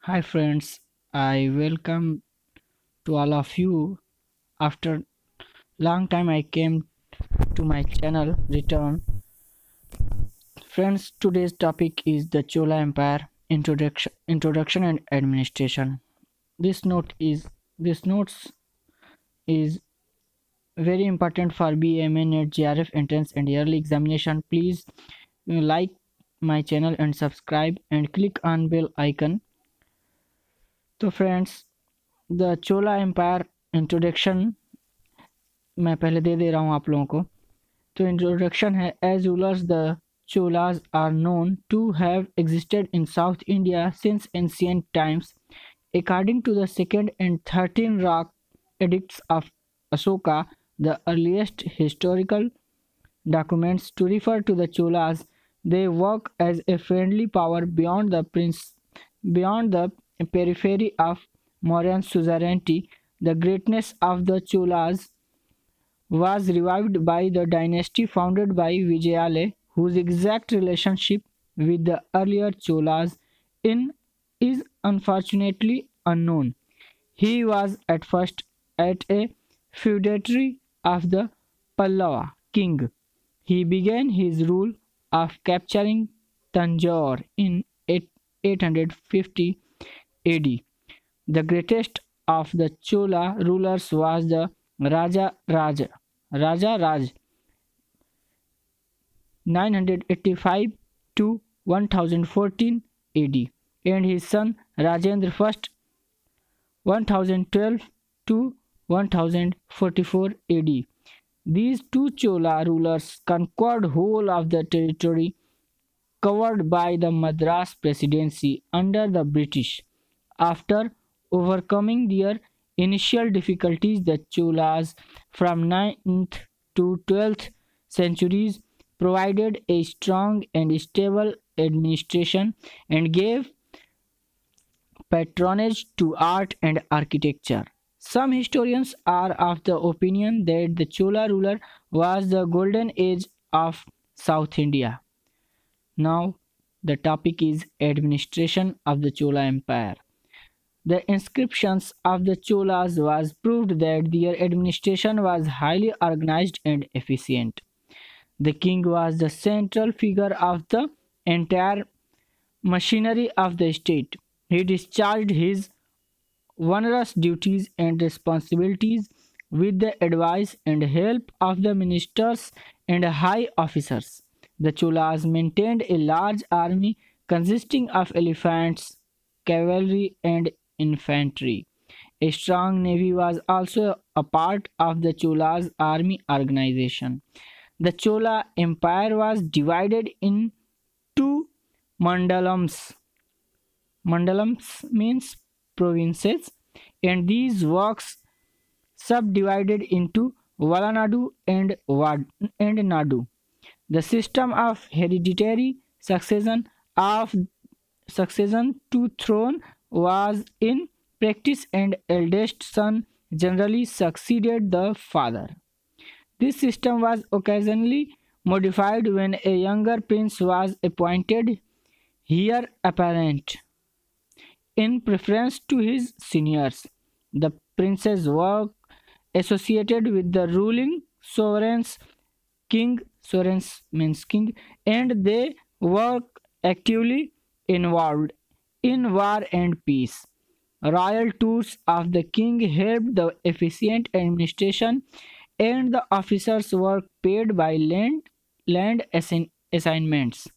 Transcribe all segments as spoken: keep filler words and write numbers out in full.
Hi friends, I welcome to all of you. After long time I came to my channel return. Friends, today's topic is the Chola Empire introduction introduction and administration. This note is this notes is very important for B A and J R F entrance and yearly examination. Please uh, like my channel and subscribe and click on bell icon. So friends, the Chola Empire introduction मैं पहले दे दे रहा हूँ आप लोगों को. तो introduction है. As rulers the Cholas are known to have existed in south India since ancient times. According to the second and thirteen rock edicts of Ashoka, the earliest historical documents to refer to the Cholas, they work as a friendly power beyond the prince, beyond the periphery of Mauryan suzerainty. The greatness of the Cholas was revived by the dynasty founded by Vijayale, whose exact relationship with the earlier Cholas in is unfortunately unknown. He was at first at a feudatory of the Pallava king. He began his rule of capturing Tanjore in eight hundred fifty A D. The greatest of the Chola rulers was the Raja Raj, Raja Raj, nine hundred eighty-five to one thousand fourteen A D, and his son Rajendra I, one thousand twelve to one thousand forty-four A D. These two Chola rulers conquered whole of the territory covered by the Madras Presidency under the British. After overcoming their initial difficulties, the Cholas from ninth to twelfth centuries provided a strong and stable administration and gave patronage to art and architecture. Some historians are of the opinion that the Chola ruler was the golden age of South India. Now, the topic is administration of the Chola Empire. The inscriptions of the Cholas was proved that their administration was highly organized and efficient. The king was the central figure of the entire machinery of the state. He discharged his onerous duties and responsibilities with the advice and help of the ministers and high officers. The Cholas maintained a large army consisting of elephants, cavalry, and infantry. A strong navy was also a part of the Chola's army organization. The Chola Empire was divided in two mandalams. Mandalams means provinces, and these works subdivided into Valanadu and Vad and Nadu. The system of hereditary succession of succession to throne was in practice, and eldest son generally succeeded the father. This system was occasionally modified when a younger prince was appointed, heir apparent, in preference to his seniors. The prince's work associated with the ruling sovereigns king sovereigns means king, and they work actively involved in war and peace. Royal tours of the king helped the efficient administration, and the officers were paid by land, land assign, assignments.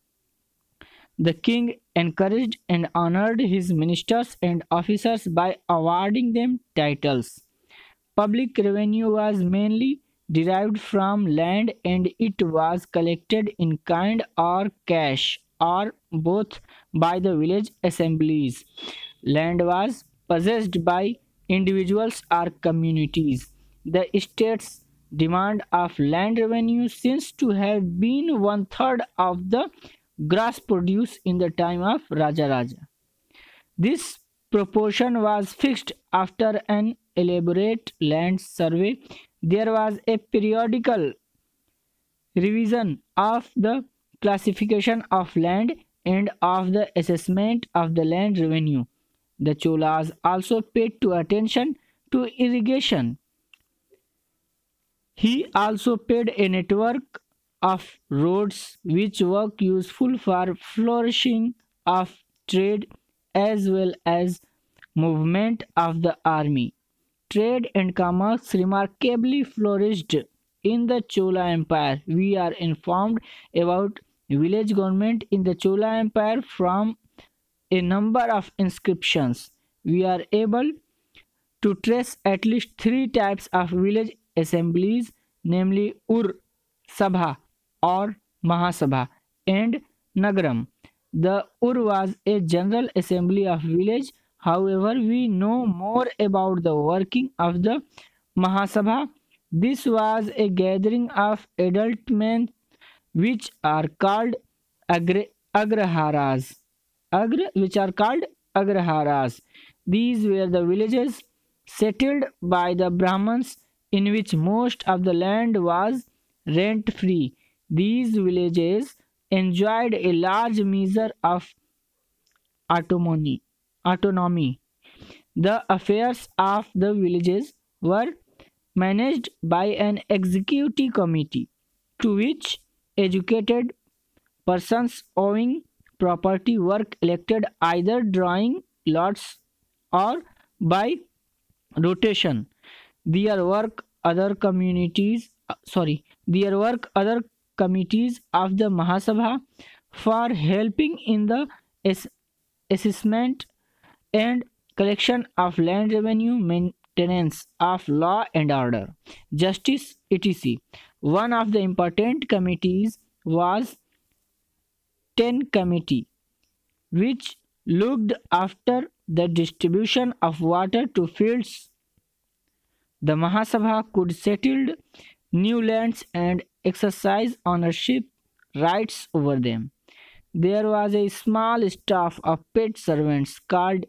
The king encouraged and honored his ministers and officers by awarding them titles. Public revenue was mainly derived from land, and it was collected in kind or cash or both by the village assemblies. Land was possessed by individuals or communities. The state's demand of land revenue seems to have been one third of the gross produce in the time of Raja Raja. This proportion was fixed after an elaborate land survey. There was a periodical revision of the classification of land and of the assessment of the land revenue. The Cholas also paid to attention to irrigation. He also paid a network of roads which were useful for flourishing of trade as well as movement of the army. Trade and commerce remarkably flourished in the Chola Empire. We are informed about village government in the Chola Empire from a number of inscriptions. We are able to trace at least three types of village assemblies, namely Ur, Sabha or Mahasabha, and Nagaram. The Ur was a general assembly of village. However, we know more about the working of the Mahasabha. This was a gathering of adult men which are called agra- agraharas. Agra, which are called agraharas. These were the villages settled by the Brahmins in which most of the land was rent free. These villages enjoyed a large measure of autonomy. autonomy. The affairs of the villages were managed by an executive committee to which educated persons owning property were elected either drawing lots or by rotation. Their work other communities uh, sorry their work other committees of the Mahasabha for helping in the ass- assessment and collection of land revenue, maintenance of law and order, justice, et cetera. One of the important committees was ten committee, which looked after the distribution of water to fields. The Mahasabha could settle new lands and exercise ownership rights over them. There was a small staff of paid servants called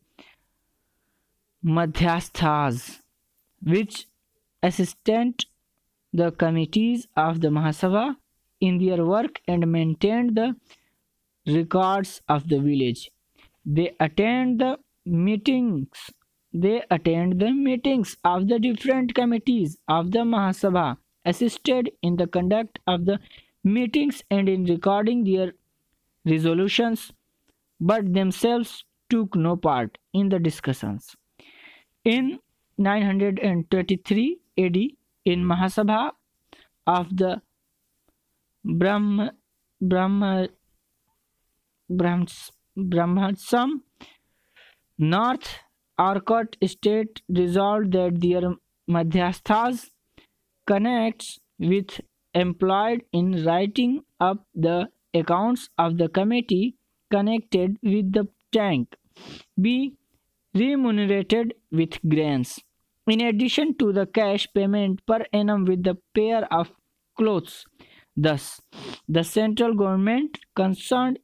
Madhyasthas, which assisted the committees of the Mahasabha in their work and maintained the records of the village. They attend the meetings. They attend the meetings of the different committees of the Mahasabha, assisted in the conduct of the meetings and in recording their resolutions, but themselves took no part in the discussions. In nine thirty-three A D, in Mahasabha of the Brahma, Brahma, Brahms, Brahmatsam, North Arcot state resolved that their Madhyasthas connects with employed in writing up the accounts of the committee connected with the tank be remunerated with grants. In addition to the cash payment per annum with the pair of clothes. Thus, the central government concerned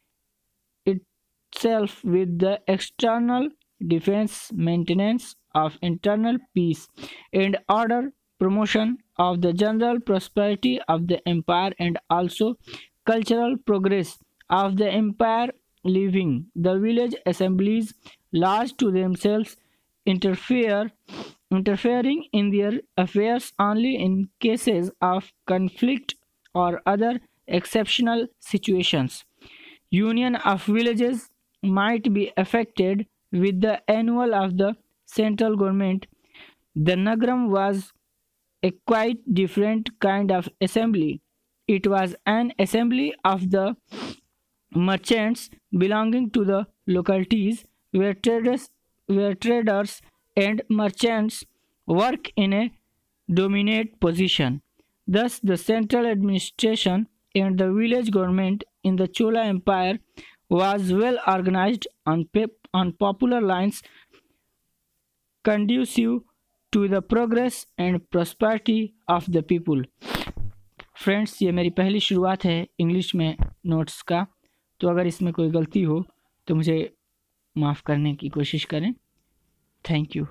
itself with the external defense, maintenance of internal peace, and order, promotion of the general prosperity of the empire, and also cultural progress of the empire. Leaving the village assemblies large to themselves interfere interfering in their affairs only in cases of conflict or other exceptional situations. Union of villages might be affected with the annual of the central government. The Nagaram was a quite different kind of assembly. It was an assembly of the merchants belonging to the localities where traders, where traders and merchants work in a dominant position. Thus, the central administration and the village government in the Chola Empire was well organized on, pep- on popular lines conducive to the progress and prosperity of the people. Friends, ये मेरी पहली शुरुआत है English में notes का, तो अगर इसमें कोई गलती हो तो मुझे माफ़ करने की कोशिश करें. Thank you.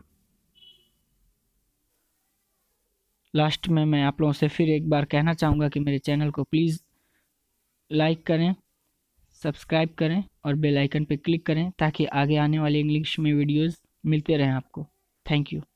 लास्ट में मैं आप लोगों से फिर एक बार कहना चाहूँगा कि मेरे चैनल को प्लीज़ लाइक करें, सब्सक्राइब करें और बेल आइकन पर क्लिक करें ताकि आगे आने वाले इंग्लिश में वीडियोस मिलते रहें आपको। Thank you.